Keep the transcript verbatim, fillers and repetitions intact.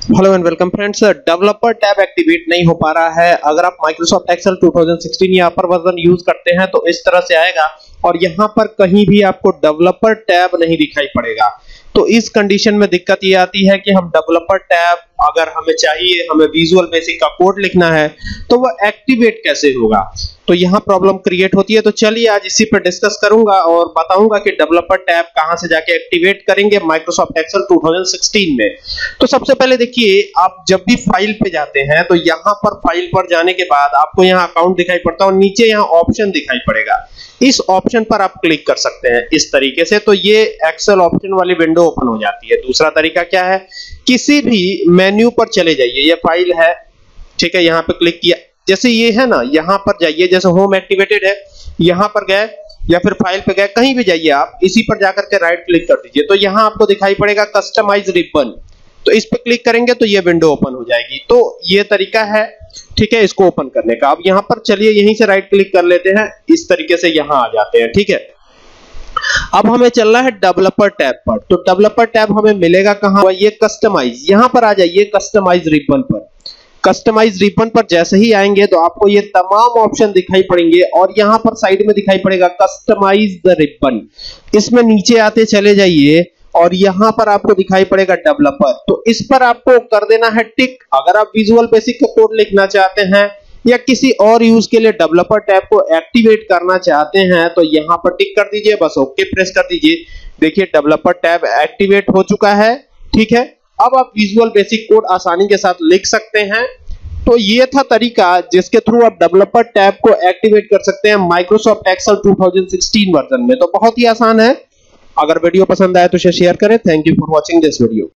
Hello and welcome friends. Developer tab activate नहीं हो पा रहा है। अगर आप Microsoft Excel two thousand sixteen या अपर वर्जन यूज करते हैं तो इस तरह से आएगा और यहां पर कहीं भी आपको डेवलपर टैब नहीं दिखाई पड़ेगा। तो इस कंडीशन में दिक्कत ये आती है कि हम डेवलपर टैब अगर हमें चाहिए, हमें विजुअल बेसिक का कोड लिखना है तो वह एक्टिवेट कैसे होगा, तो यहां प्रॉब्लम क्रिएट होती है। तो चलिए आज इसी पर डिस्कस करूंगा और बताऊंगा कि डेवलपर टैब कहां से जाके एक्टिवेट करेंगे Microsoft Excel two thousand sixteen में। तो सबसे पहले देखिए, आप जब भी फाइल पे जाते हैं तो यहां पर फाइल पर जाने के बाद आपको यहां अकाउंट दिखाई पड़ता है और नीचे यहां ऑप्शन दिखाई पड़ेगा। इस ऑप्शन पर आप क्लिक कर सकते हैं इस तरीके से, तो ये एक्सेल ऑप्शन वाली विंडो ओपन हो जाती है। दूसरा तरीका क्या है, किसी भी मेन्यू पर चले जाइए। ये फाइल है, ठीक है, यहां पे क्लिक किया, जैसे ये है ना, यहां पर जाइए, जैसे होम एक्टिवेटेड है, यहां पर गए या फिर फाइल पे गए, कहीं भी जाइए आप, इसी पर जाकर के राइट क्लिक कर दीजिए। तो यहां आपको दिखाई पड़ेगा कस्टमाइज रिबन, तो इस पे क्लिक करेंगे तो ये विंडो ओपन हो जाएगी। तो ये तरीका है, ठीक है, इसको ओपन करने का। अब यहां पर चलिए यहीं से राइट क्लिक कर लेते हैं, इस तरीके से यहां आ जाते हैं, ठीक है। अब हमें चलना है डेवलपर टैब पर। तो डेवलपर टैब हमें मिलेगा कहां, ये कस्टमाइज, यहां पर आ जाइए कस्टमाइज रिबन पर। कस्टमाइज रिबन पर जैसे ही आएंगे तो आपको ये तमाम ऑप्शन दिखाई पड़ेंगे और यहां पर साइड में दिखाई पड़ेगा कस्टमाइज द रिबन। इसमें नीचे आते चले जाइए और यहां पर आपको दिखाई पड़ेगा डेवलपर, तो इस पर आपको कर देना है टिक। अगर आप विजुअल बेसिक का कोड लिखना चाहते हैं या किसी और यूज के लिए डेवलपर टैब को एक्टिवेट करना चाहते हैं तो यहां पर टिक कर दीजिए, बस ओके प्रेस कर दीजिए। देखिए डेवलपर टैब एक्टिवेट हो चुका है, ठीक है। अब आप विजुअल बेसिक कोड आसानी के साथ लिख सकते हैं। तो ये था तरीका जिसके थ्रू आप डेवलपर टैब को एक्टिवेट कर सकते हैं Microsoft Excel two thousand sixteen version में। तो बहुत ही आसान है। अगर वीडियो पसंद आए तो शेयर करें। Thank you for watching this video.